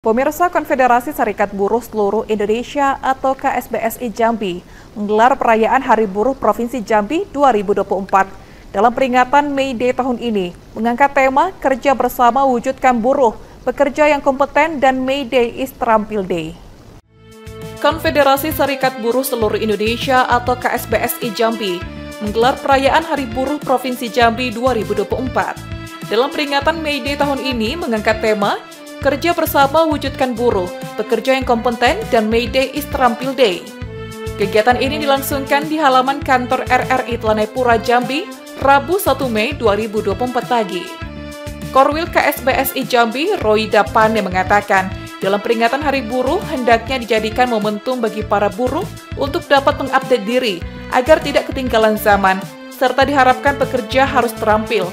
Pemirsa, Konfederasi Serikat Buruh Seluruh Indonesia atau KSBSI Jambi menggelar perayaan Hari Buruh Provinsi Jambi 2024. Dalam peringatan May Day tahun ini, mengangkat tema Kerja Bersama Wujudkan Buruh, Pekerja yang Kompeten dan May Day is Terampil Day. Konfederasi Serikat Buruh Seluruh Indonesia atau KSBSI Jambi menggelar perayaan Hari Buruh Provinsi Jambi 2024. Dalam peringatan May Day tahun ini mengangkat tema Kerja Bersama Wujudkan Buruh, Pekerja yang Kompeten dan May Day is Terampil Day. Kegiatan ini dilangsungkan di halaman kantor RRI Telanai Jambi, Rabu 1 Mei 2024 pagi. Korwil KSBSI Jambi, Roida Pane mengatakan, dalam peringatan Hari Buruh hendaknya dijadikan momentum bagi para buruh untuk dapat mengupdate diri agar tidak ketinggalan zaman, serta diharapkan pekerja harus terampil.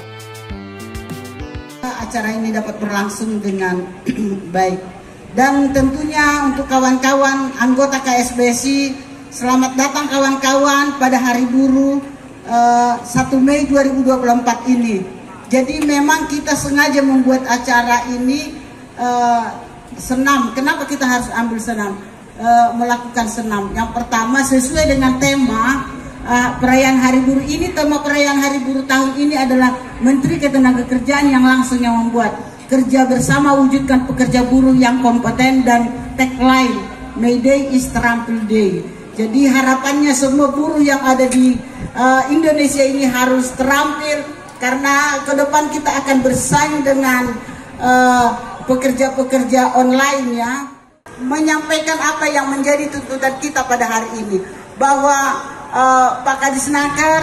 Acara ini dapat berlangsung dengan baik. Dan tentunya untuk kawan-kawan anggota KSBSI, selamat datang kawan-kawan pada Hari Buruh 1 Mei 2024 ini. Jadi memang kita sengaja membuat acara ini senam. Kenapa kita harus ambil senam? Melakukan senam. Yang pertama sesuai dengan tema perayaan Hari Buruh ini. Tema perayaan Hari Buruh tahun ini adalah Menteri Ketenagakerjaan yang langsung yang membuat Kerja Bersama Wujudkan Pekerja Buruh yang Kompeten dan tagline May Day is Terampil Day. Jadi harapannya semua buruh yang ada di Indonesia ini harus terampil, karena ke depan kita akan bersaing dengan pekerja-pekerja online ya. Menyampaikan apa yang menjadi tuntutan kita pada hari ini, bahwa Pak Kadisnaker,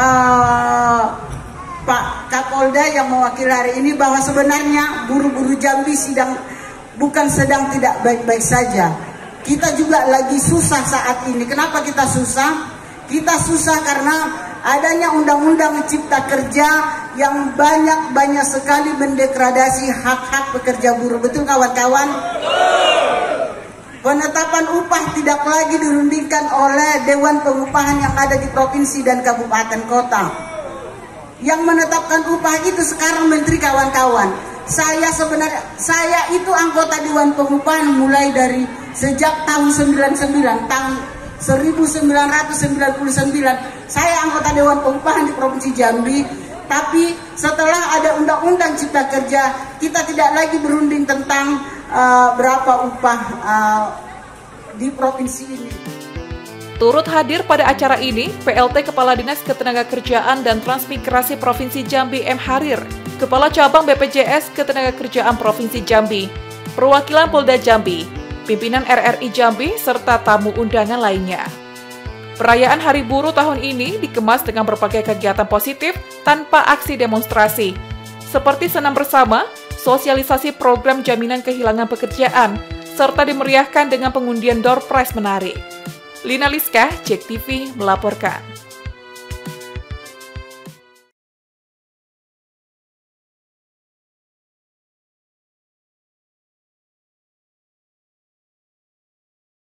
Pak Kapolda yang mewakili hari ini, bahwa sebenarnya buruh-buruh Jambi bukan sedang tidak baik-baik saja. Kita juga lagi susah saat ini. Kenapa kita susah? Kita susah karena adanya undang-undang cipta kerja yang banyak sekali mendegradasi hak-hak pekerja buruh. Betul kawan-kawan? Penetapan upah tidak lagi dirundingkan oleh Dewan Pengupahan yang ada di provinsi dan kabupaten kota. Yang menetapkan upah itu sekarang menteri kawan-kawan. Saya itu anggota Dewan Pengupahan mulai dari sejak tahun 99, tahun 1999 saya anggota Dewan Pengupahan di Provinsi Jambi. Tapi setelah ada Undang-Undang Cipta Kerja, kita tidak lagi berunding tentang berapa upah di provinsi ini. Turut hadir pada acara ini, PLT Kepala Dinas Ketenagakerjaan dan Transmigrasi Provinsi Jambi M. Harir, Kepala Cabang BPJS Ketenagakerjaan Provinsi Jambi, perwakilan Polda Jambi, pimpinan RRI Jambi, serta tamu undangan lainnya. Perayaan Hari Buruh tahun ini dikemas dengan berbagai kegiatan positif tanpa aksi demonstrasi, seperti senam bersama, sosialisasi program jaminan kehilangan pekerjaan, serta dimeriahkan dengan pengundian door prize menarik. Lina Liska, JEK TV melaporkan.